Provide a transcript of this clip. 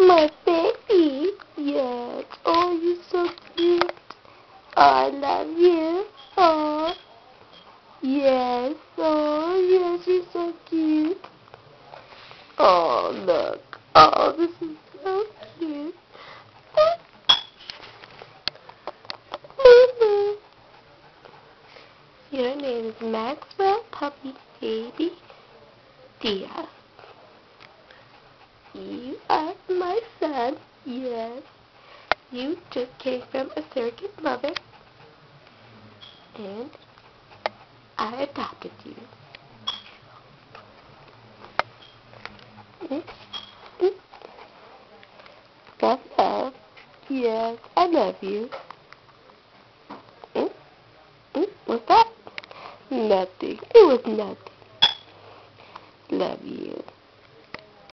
My baby. Yes. Oh, you're so cute. Oh, I love you. Oh. Yes. Oh, yes, you're so cute. Oh, look. Oh, this is so cute. Your name is Maxwell Puppy Baby Diaz. You are my son. Yes. You just came from a surrogate mother, and I adopted you. That's love. Yes, I love you. What's that? Nothing. It was nothing. Love you.